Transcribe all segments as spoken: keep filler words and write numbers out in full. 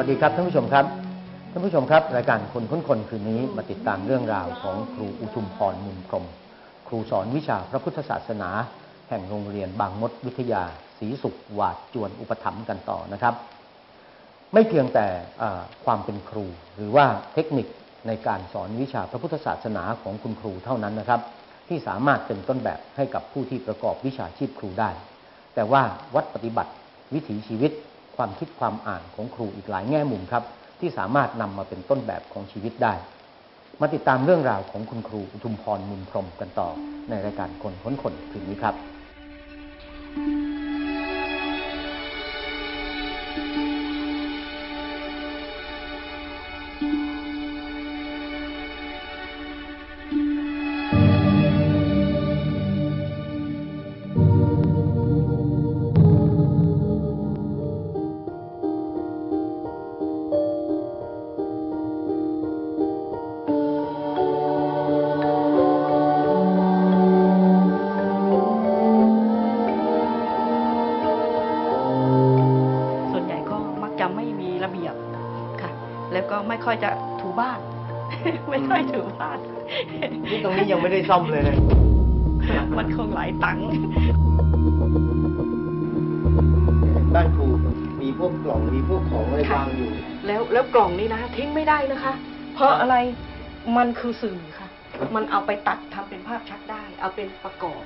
วัสดีครับท่านผู้ชมครับท่านผู้ชมครับรายการคนค้นคนคืนนี้มาติดตามเรื่องราวของครูอุทุมพรมุนพรหมครูสอนวิชาพระพุทธศาสนาแห่งโรงเรียนบางมดวิทยาศรีสุขหวาดจวนอุปถัมภ์กันต่อนะครับไม่เพียงแต่ความเป็นครูหรือว่าเทคนิคในการสอนวิชาพระพุทธศาสนาของคุณครูเท่านั้นนะครับที่สามารถเป็นต้นแบบให้กับผู้ที่ประกอบวิชาชีพครูได้แต่ว่าวัดปฏิบัติวิถีชีวิตความคิดความอ่านของครูอีกหลายแง่มุมครับที่สามารถนำมาเป็นต้นแบบของชีวิตได้มาติดตามเรื่องราวของคุณครูอุทุมพรมุนพรหมกันต่อในรายการคนค้นคนคืนนี้ครับแล้วก็ไม่ค่อยจะถูบ้านไม่ค่อยถูบ้านนี่ตรงนี้ยังไม่ได้ซ่อมเลยนะมันคงหลายตังค์บ้านครูมีพวกกล่องมีพวกของอะไรวางอยู่แล้วแล้วกล่องนี้นะทิ้งไม่ได้นะคะเพราะอะไรมันคือสื่อค่ะมันเอาไปตัดทำเป็นภาพชัดได้เอาเป็นประกอบ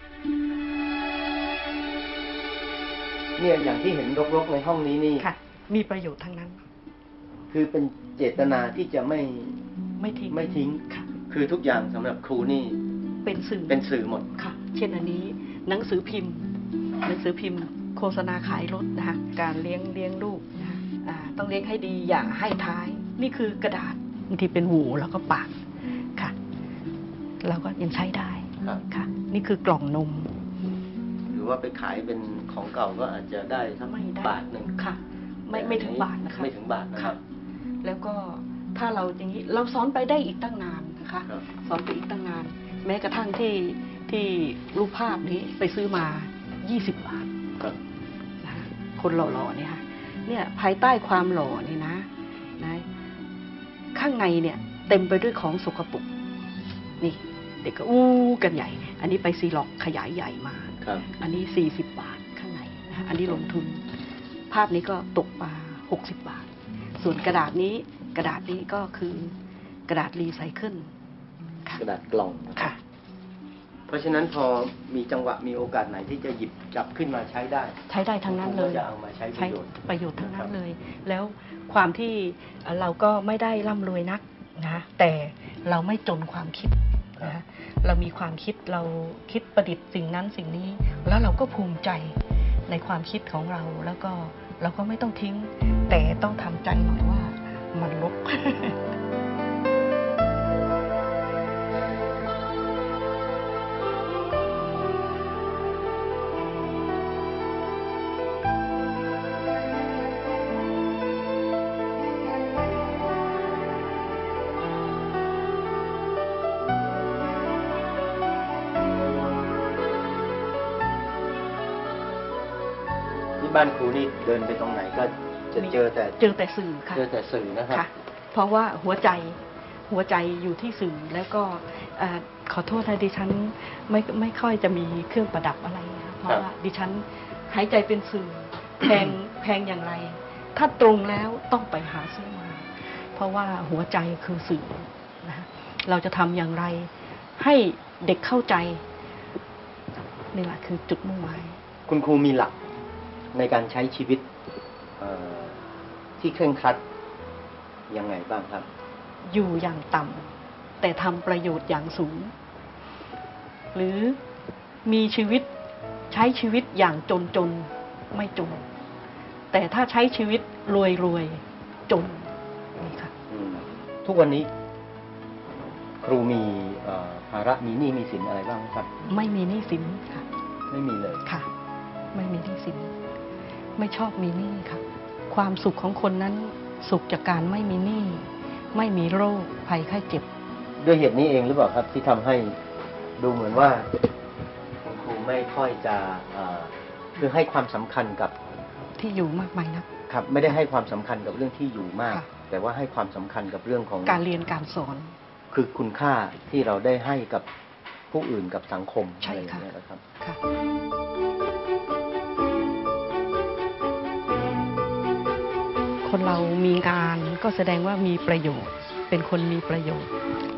เนี่ยอย่างที่เห็นรกๆในห้องนี้นี่ค่ะมีประโยชน์ทั้งนั้นคือเป็นเจตนาที่จะไม่ไม่ทิ้งไม่ทิ้งค่ะคือทุกอย่างสำหรับครูนี่เป็นสื่อเป็นสื่อหมดค่ะเช่นอันนี้หนังสือพิมพ์หนังสือพิมพ์โฆษณาขายรถนะคะการเลี้ยงเลี้ยงลูกนะต้องเลี้ยงให้ดีอย่าให้ท้ายนี่คือกระดาษบางทีเป็นหูแล้วก็ปากค่ะเราก็ยังใช้ได้ค่ะนี่คือกล่องนมหรือว่าไปขายเป็นของเก่าก็อาจจะได้สักบาทหนึ่งค่ะไม่ไม่ถึงบาทนะคะไม่ถึงบาทนะครับแล้วก็ถ้าเราอย่างนี้เราสอนไปได้อีกตั้งนานนะคะสอนไปอีกตั้งนานแม้กระทั่งที่ที่รูปภาพนี้ไปซื้อมายี่สิบบาทนะคนหล่อๆเนี่ยค่ะเนี่ยภายใต้ความหล่อนี่นะนะข้างในเนี่ยเต็มไปด้วยของสกปรกนี่เด็กก็อู้กันใหญ่อันนี้ไปซีล็อกขยายใหญ่มาอันนี้สี่สิบบาทข้างในนะอันนี้ลงทุนภาพนี้ก็ตกมาหกสิบบาทส่วนกระดาษนี้กระดาษนี้ก็คือกระดาษรีไซเคิลกระดาษกล่องค่ะเพราะฉะนั้นพอมีจังหวะมีโอกาสไหนที่จะหยิบจับขึ้นมาใช้ได้ใช้ได้ทั้งนั้นเลยจะเอามาใช้ประโยชน์ประโยชน์ทั้งนั้นเลยแล้วความที่เราก็ไม่ได้ร่ำรวยนักนะแต่เราไม่จนความคิดนะเรามีความคิดเราคิดประดิษฐ์สิ่งนั้นสิ่งนี้แล้วเราก็ภูมิใจในความคิดของเราแล้วก็เราก็ไม่ต้องทิ้งแต่ต้องทำใจหน่อยว่ามันรกบ้านครูนี่เดินไปตรงไหนก็จะเจอแต่เจอแต่สื่อค่ะเจอแต่สื่อนะครับเพราะว่าหัวใจหัวใจอยู่ที่สื่อแล้วก็ขอโทษนะดิฉันไม่ไม่ค่อยจะมีเครื่องประดับอะไรเพราะว่าดิฉันหายใจเป็นสื่อแพงแพงอย่างไรถ้าตรงแล้วต้องไปหาซื้อมาเพราะว่าหัวใจคือสื่อนะเราจะทำอย่างไรให้เด็กเข้าใจนี่แหละคือจุดมุ่งหมายคุณครูมีหลักในการใช้ชีวิตที่เคร่งครัดยังไงบ้างครับอยู่อย่างต่ำแต่ทำประโยชน์อย่างสูงหรือมีชีวิตใช้ชีวิตอย่างจนจนไม่จนแต่ถ้าใช้ชีวิตรวยรวยจนนี่ค่ะทุกวันนี้ครูมีภาระมีหนี้มีสินอะไรบ้างครับไม่มีหนี้สินค่ะไม่มีเลยค่ะไม่มีหนี้สินไม่ชอบมีหนี้ค่ะความสุขของคนนั้นสุขจากการไม่มีหนี้ไม่มีโรคภัยไข้เจ็บด้วยเหตุนี้เองหรือเปล่าครับที่ทำให้ดูเหมือนว่าคุณครูไม่ค่อยจะคือให้ความสำคัญกับที่อยู่มากมายนักครับไม่ได้ให้ความสำคัญกับเรื่องที่อยู่มากค่ะแต่ว่าให้ความสำคัญกับเรื่องของการเรียนการสอนคือคุณค่าที่เราได้ให้กับผู้อื่นกับสังคมใช่อะไรอย่างค่ะเงี้ยนะครับค่ะ คนเรามีงานก็แสดงว่ามีประโยชน์ เป็นคนมีประโยชน์